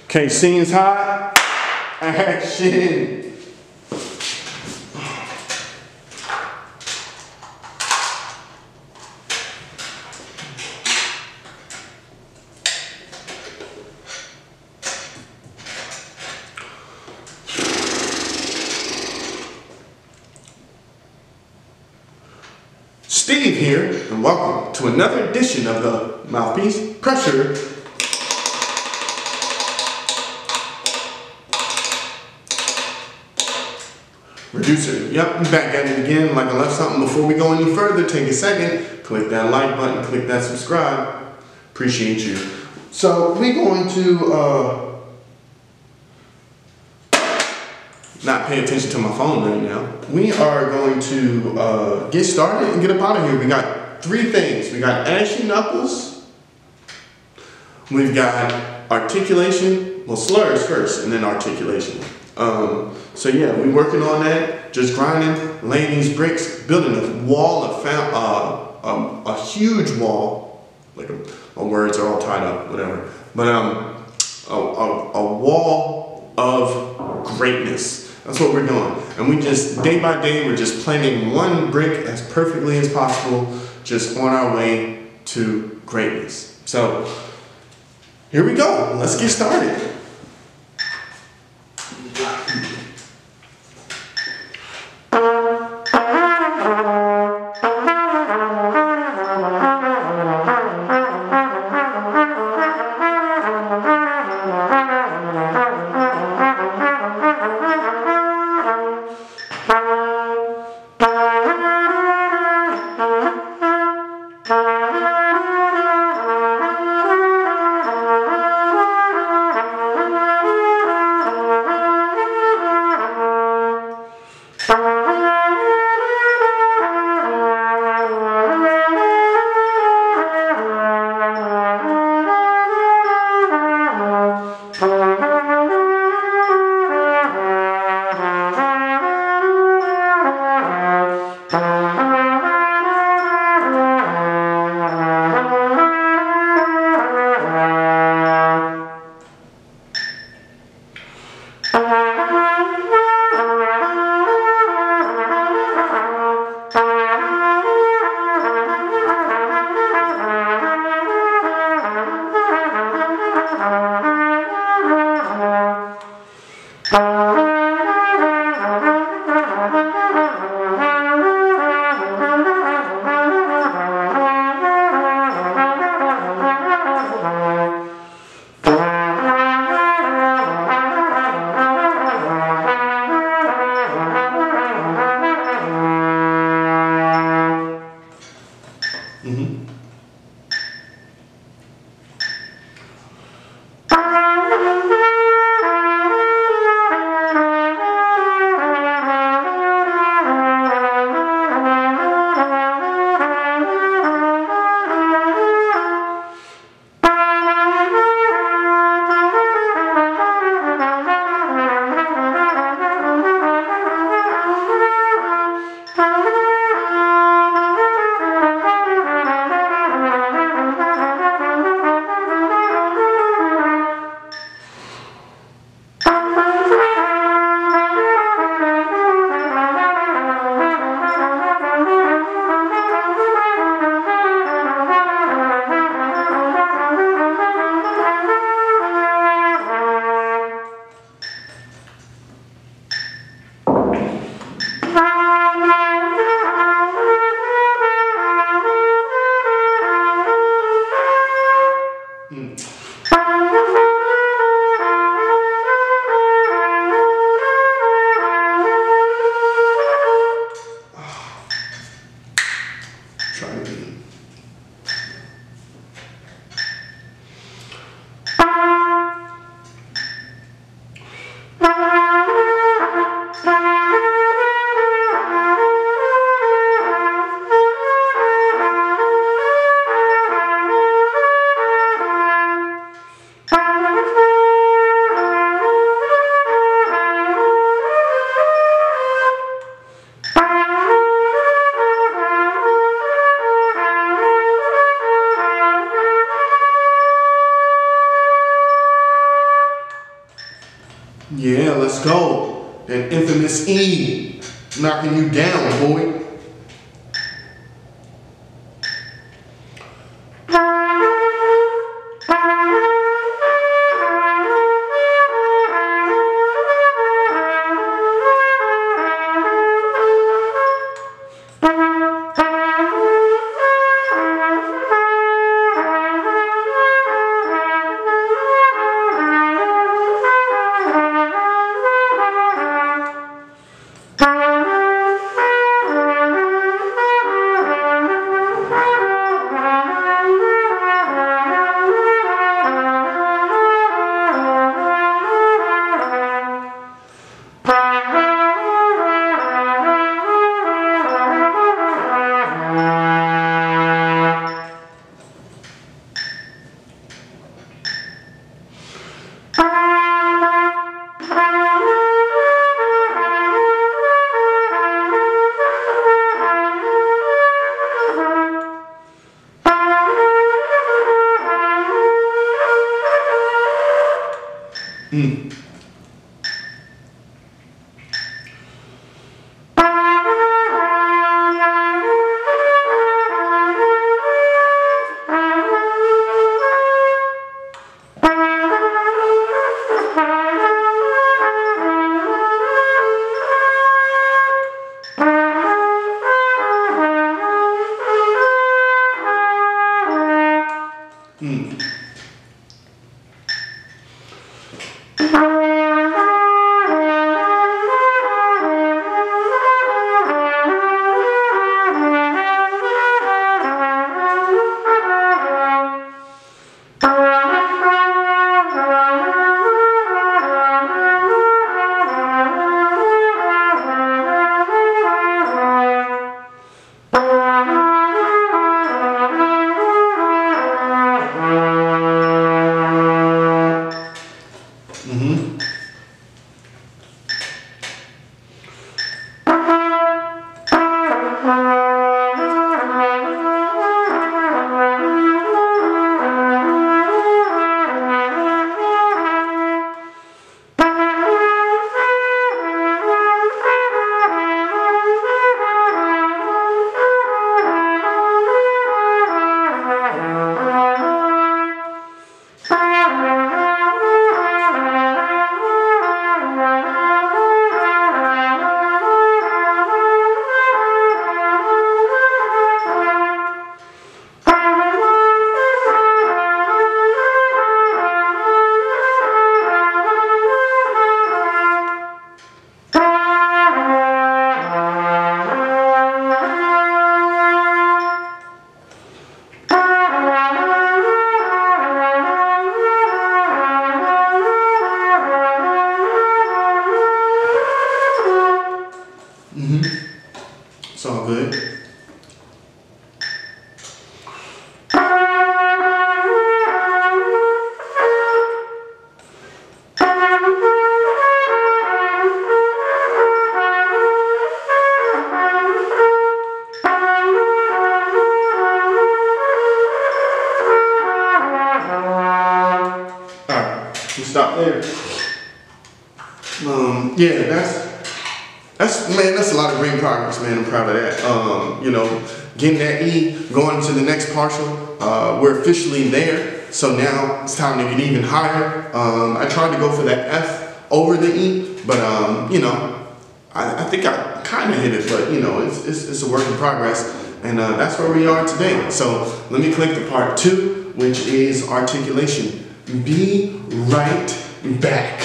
Okay, scene's hot. Action. Steve here, and welcome to another edition of the Mouthpiece Pressure Reducer. Yep, I'm back at it again. Like I left something before we go any further, take a second, click that like button, click that subscribe. Appreciate you. So we're going to not pay attention to my phone right now. We are going to get started and get up out of here. We got three things. We got ashy knuckles. We've got articulation. Well, slurs first and then articulation. So yeah, we're working on that. Just grinding, laying these bricks, building a wall of a huge wall. Like my words are all tied up, whatever. But a wall of greatness. That's what we're doing. And we just, day by day, we're just planting one brick as perfectly as possible, just on our way to greatness. So, here we go. Let's get started. Yeah, let's go. That infamous E. Knocking you down, boy. It's all good. Alright, we stop there. Yeah, that's a lot of great progress, man. I'm proud of that. You know, getting that E, going to the next partial. We're officially there, so now it's time to get even higher. I tried to go for that F over the E, but you know, I think I kind of hit it, but you know, it's a work in progress, and that's where we are today. So let me click the part 2, which is articulation. Be right back.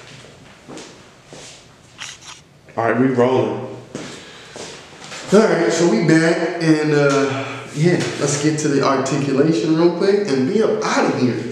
Alright, we rolling. Alright, so we back, and yeah, let's get to the articulation real quick and be up out of here.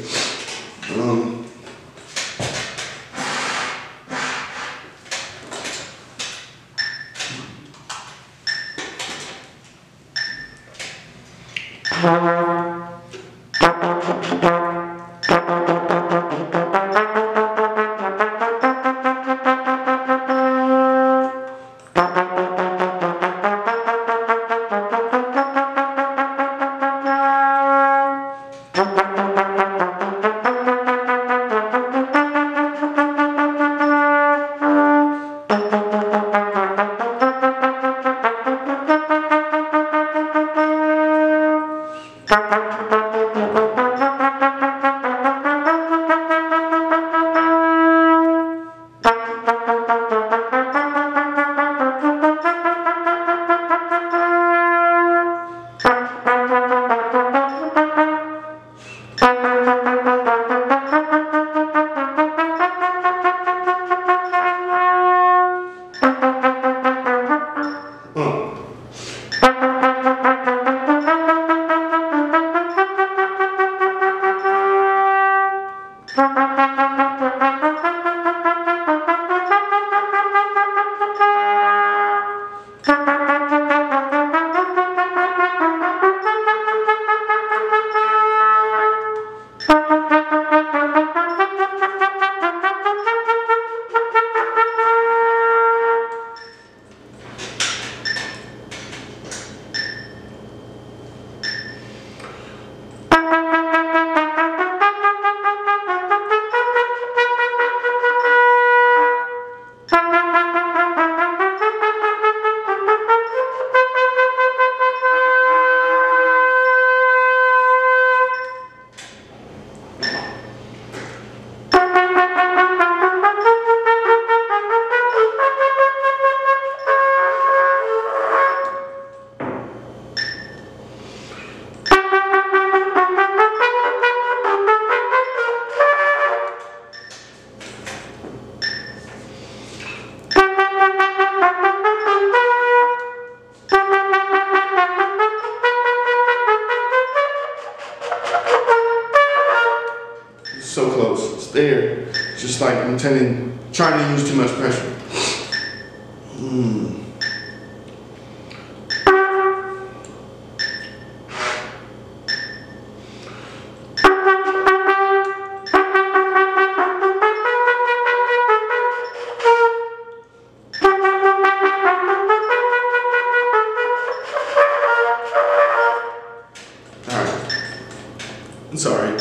Just like I'm trying to use too much pressure. It's alright.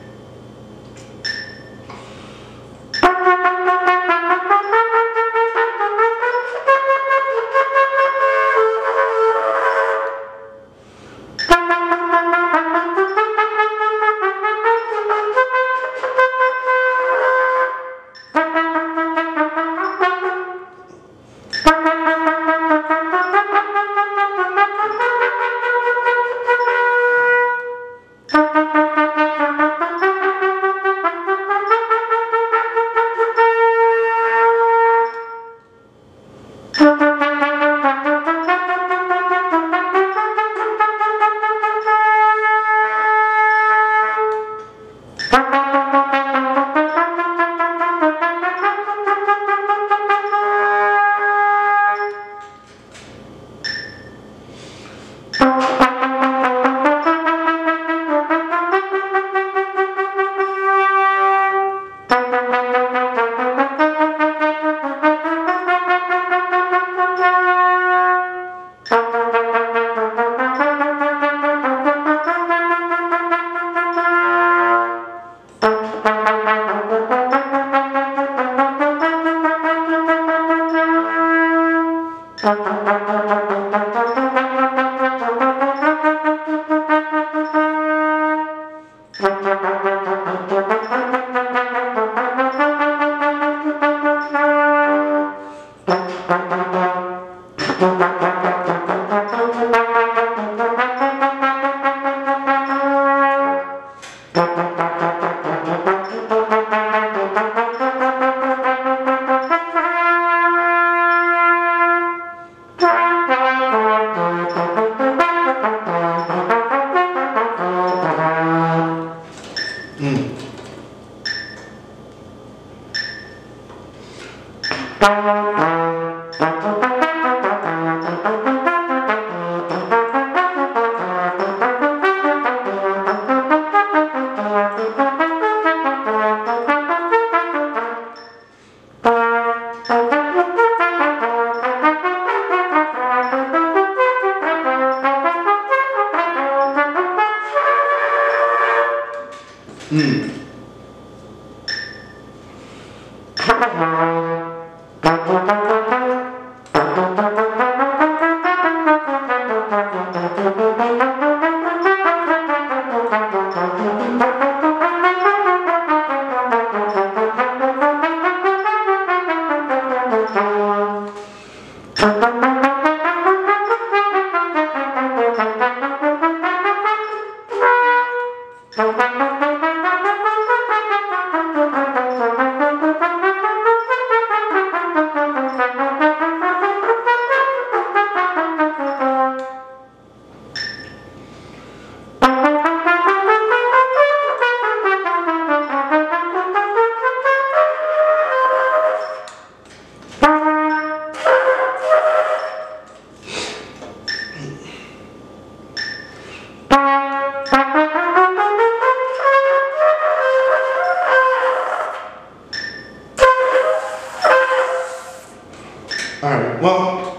Alright, well,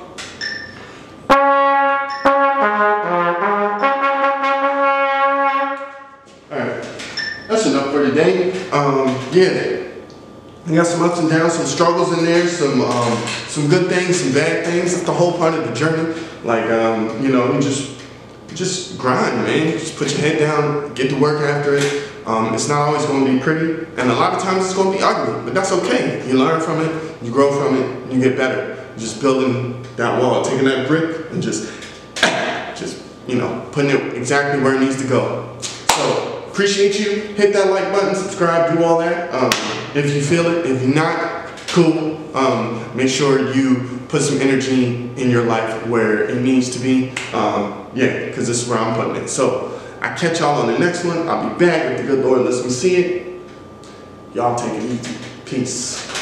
alright, that's enough for today. Yeah, we got some ups and downs, some struggles in there, some good things, some bad things. That's the whole part of the journey. Like, you know, you just grind, man. Just put your head down, get to work after it. It's not always going to be pretty, and a lot of times it's going to be ugly, but that's okay. You learn from it, you grow from it, you get better. Just building that wall, taking that brick and just, you know, putting it exactly where it needs to go. So, appreciate you. Hit that like button, subscribe, do all that. If you feel it, if you're not, cool. Make sure you put some energy in your life where it needs to be. Yeah, because this is where I'm putting it. So, I catch y'all on the next one. I'll be back if the good Lord lets me see it. Y'all take it easy. Peace. Peace.